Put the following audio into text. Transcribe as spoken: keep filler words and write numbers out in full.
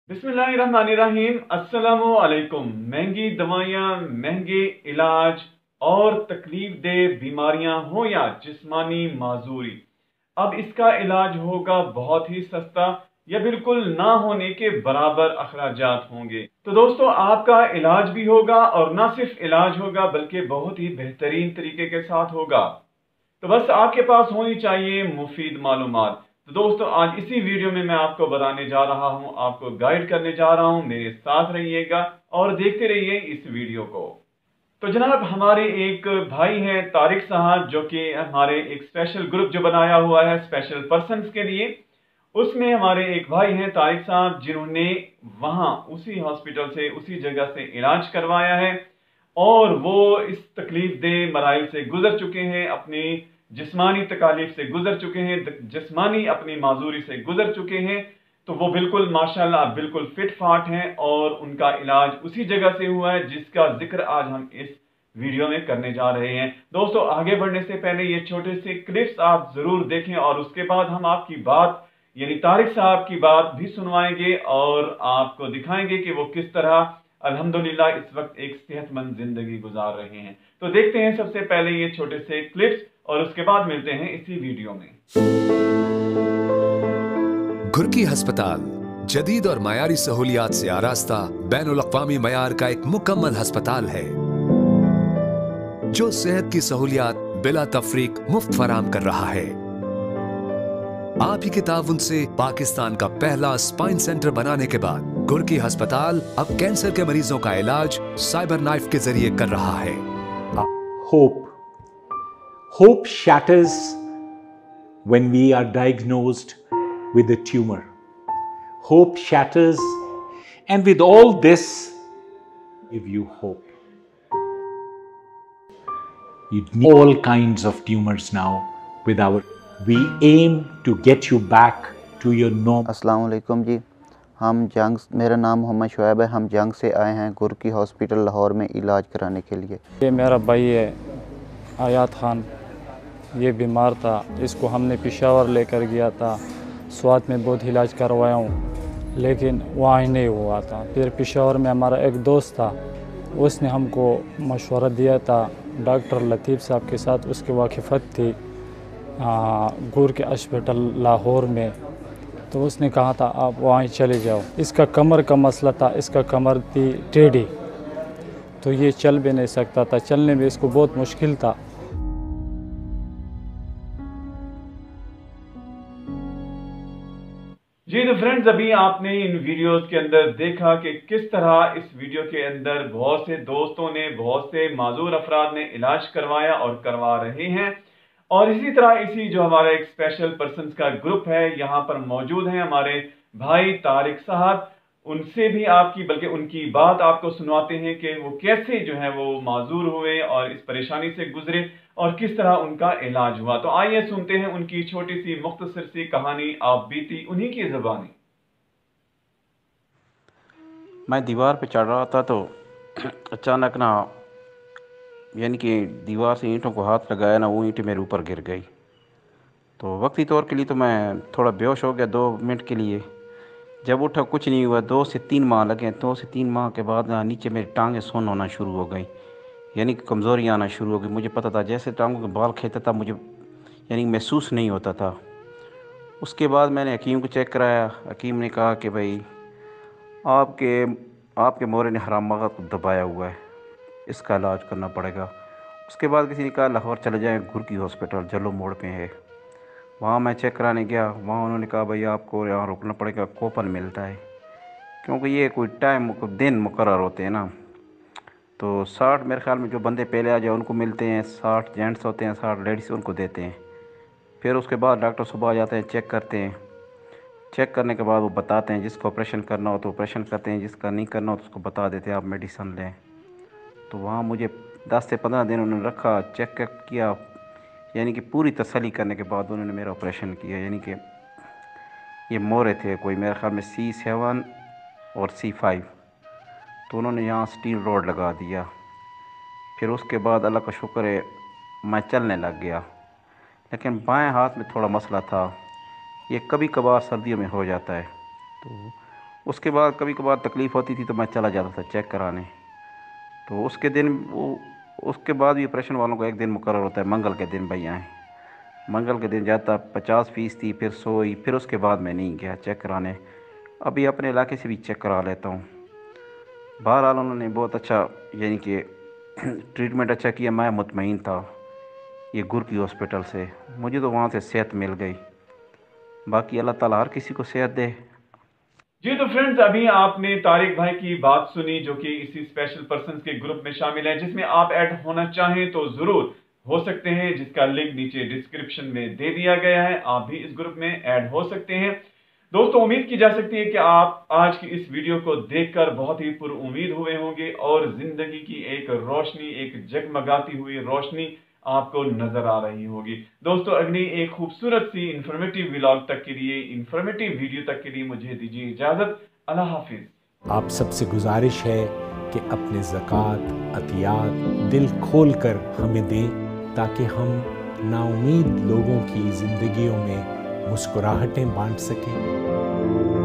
बिस्मिल्लाहिर्रहमानिर्रहीम। अस्सलामु अलैकुम। महंगी दवाइयाँ, महंगे इलाज और तकलीफ दे बीमारियां हो या जिस्मानी माजूरी, अब इसका इलाज होगा बहुत ही सस्ता या बिल्कुल ना होने के बराबर अखराजात होंगे। तो दोस्तों, आपका इलाज भी होगा और ना सिर्फ इलाज होगा बल्कि बहुत ही बेहतरीन तरीके के साथ होगा। तो बस आपके पास होनी चाहिए मुफीद मालूमात। तो दोस्तों, आज इसी वीडियो में मैं आपको बताने जा रहा हूं, आपको गाइड करने जा रहा हूं। मेरे साथ रहिएगा और देखते रहिए इस वीडियो को। तो जनाब, हमारे एक भाई हैं तारिक साहब, जो कि हमारे एक स्पेशल ग्रुप जो बनाया हुआ है स्पेशल पर्सन्स के लिए, उसमें हमारे एक भाई हैं तारिक साहब, जिन्होंने वहां उसी हॉस्पिटल से उसी जगह से इलाज करवाया है और वो इस तकलीफ दे मराइल से गुजर चुके हैं, अपनी जिस्मानी तकालीफ से गुजर चुके हैं, जिस्मानी अपनी माजूरी से गुजर चुके हैं। तो वो बिल्कुल माशाल्लाह बिल्कुल फिट फाट हैं और उनका इलाज उसी जगह से हुआ है जिसका जिक्र आज हम इस वीडियो में करने जा रहे हैं। दोस्तों, आगे बढ़ने से पहले ये छोटे से क्लिप्स आप जरूर देखें और उसके बाद हम आपकी बात यानी तारिक साहब की बात भी सुनवाएंगे और आपको दिखाएंगे कि वो किस तरह अल्हम्दुलिल्लाह इस वक्त एक सेहतमंद जिंदगी गुजार रहे हैं। तो देखते हैं सबसे पहले ये छोटे से क्लिप्स और उसके बाद मिलते हैं इसी वीडियो में। घुर्की अस्पताल जदीद और मयारी सहूलियात से आरास्ता बैनुल अक़वामी मयार का एक मुकम्मल अस्पताल है जो सेहत की सहूलियात बिला तफरीक मुफ्त फराम कर रहा है। आप ही के ताउन से पाकिस्तान का पहला स्पाइन सेंटर बनाने के बाद घुर्की अस्पताल अब कैंसर के मरीजों का इलाज साइबर नाइफ के जरिए कर रहा है। Hope. Hope shatters when we are diagnosed with a tumor. Hope shatters, and with all this, give you hope. You need all kinds of tumors now with our. We aim to get you back to your norm. अस्सलाम वालेकुम जी। हम जंग मेरा नाम मोहम्मद शुएब है। हम जंग से आए हैं घुर्की हॉस्पिटल लाहौर में इलाज कराने के लिए। ये मेरा भाई है आयात खान, ये बीमार था, इसको हमने पेशावर लेकर गया था, स्वात में बहुत इलाज करवाया हूँ लेकिन वहाँ ही नहीं हुआ था। फिर पेशावर में हमारा एक दोस्त था, उसने हमको मशवरा दिया था डॉक्टर लतीफ़ साहब के साथ, उसकी वाकिफ़त थी घुर्की हॉस्पिटल लाहौर में। तो उसने कहा था आप वहाँ चले जाओ। इसका कमर का मसला था, इसका कमर थी टेढ़ी, तो ये चल भी नहीं सकता था, चलने में इसको बहुत मुश्किल था। जी तो फ्रेंड्स, अभी आपने इन वीडियोस के अंदर देखा कि किस तरह इस वीडियो के अंदर बहुत से दोस्तों ने, बहुत से माजूर अफराद ने इलाज करवाया और करवा रहे हैं। और इसी तरह इसी जो हमारा एक स्पेशल पर्सन्स का ग्रुप है, यहाँ पर मौजूद हैं हमारे भाई तारिक साहब। उनसे भी आपकी बल्कि उनकी बात आपको सुनवाते हैं कि वो कैसे जो है वो माजूर हुए और इस परेशानी से गुजरे और किस तरह उनका इलाज हुआ। तो आइए सुनते हैं उनकी छोटी सी मुख्तसर सी कहानी, आप बीती उन्हीं की ज़बानी। मैं दीवार पे चढ़ रहा था तो अचानक ना यानी कि दीवार से ईंटों को हाथ लगाया ना, वो ईंटें मेरे ऊपर गिर गई। तो वक्ती तौर के लिए तो मैं थोड़ा बेहोश हो गया दो मिनट के लिए। जब उठा कुछ नहीं हुआ। दो से तीन माह लगे। दो से तीन माह के बाद ना नीचे मेरी टांगें सुन्न होना शुरू हो गई, यानी कि कमज़ोरी आना शुरू हो गई। मुझे पता था जैसे टांगों के बाल खींचता था, मुझे यानी महसूस नहीं होता था। उसके बाद मैंने हकीम को चेक कराया। हकीम ने कहा कि भाई आपके आपके मोरे ने हराम मगज़ को दबाया हुआ है, इसका इलाज करना पड़ेगा। उसके बाद किसी ने कहा लाहौर चले जाएँ, घुर्की हॉस्पिटल जलो मोड़ पे है। वहाँ मैं चेक कराने गया। वहाँ उन्होंने कहा भाई आपको यहाँ रुकना पड़ेगा, कूपन मिलता है, क्योंकि ये कोई टाइम दिन मुकर्रर होते हैं ना। तो साठ मेरे ख्याल में जो बंदे पहले आ जाए उनको मिलते हैं, साठ जेंट्स होते हैं, साठ लेडीज़ उनको देते हैं। फिर उसके बाद डॉक्टर सुबह आ जाते हैं, चेक करते हैं। चेक करने के बाद वो बताते हैं जिसको ऑपरेशन करना हो तो ऑपरेशन करते हैं, जिसका नहीं करना हो तो उसको बता देते हैं आप मेडिसन लें। तो वहाँ मुझे दस से पंद्रह दिन उन्होंने रखा, चेक किया, यानी कि पूरी तसल्ली करने के बाद उन्होंने मेरा ऑपरेशन किया। यानी कि ये मोरे थे कोई मेरे ख्याल में सी सेवन और सी फाइव, तो उन्होंने यहाँ स्टील रोड लगा दिया। फिर उसके बाद अल्लाह का शुक्र है मैं चलने लग गया, लेकिन बाएं हाथ में थोड़ा मसला था, ये कभी कभार सर्दियों में हो जाता है। तो उसके बाद कभी कभार तकलीफ़ होती थी तो मैं चला जाता था चेक कराने। तो उसके दिन वो उसके बाद भी ऑपरेशन वालों को एक दिन मुकर्रर होता है, मंगल के दिन भाई आए। मंगल के दिन जाता, पचास फीस थी, फिर सौ ही, फिर उसके बाद मैं नहीं गया चेक कराने। अभी अपने इलाके से भी चेक करा लेता हूँ। बहरहाल उन्होंने बहुत अच्छा यानी कि ट्रीटमेंट अच्छा किया, मैं मुतमईन था ये गुरकी हॉस्पिटल से, मुझे तो वहाँ से सेहत मिल गई। बाकी अल्लाह ताला हर किसी को सेहत दे। जी तो फ्रेंड्स, अभी आपने तारिक भाई की बात सुनी जो कि इसी स्पेशल पर्सन के ग्रुप में शामिल है, जिसमें आप ऐड होना चाहें तो जरूर हो सकते हैं, जिसका लिंक नीचे डिस्क्रिप्शन में दे दिया गया है। आप भी इस ग्रुप में ऐड हो सकते हैं। दोस्तों, उम्मीद की जा सकती है कि आप आज की इस वीडियो को देखकर बहुत ही पुरुम्मीद हुए होंगे और जिंदगी की एक रोशनी, एक जगमगाती हुई रोशनी आपको नजर आ रही होगी। दोस्तों, अगली एक खूबसूरत सी इंफॉर्मेटिव व्लॉग तक के लिए, इंफॉर्मेटिव वीडियो तक के लिए मुझे दीजिए इजाजत। अल्लाह हाफिज। आप सबसे गुजारिश है कि अपने ज़कात, अतियात दिल खोल कर हमें दें ताकि हम नाउमीद लोगों की ज़िंदगियों में मुस्कुराहटें बांट सकें।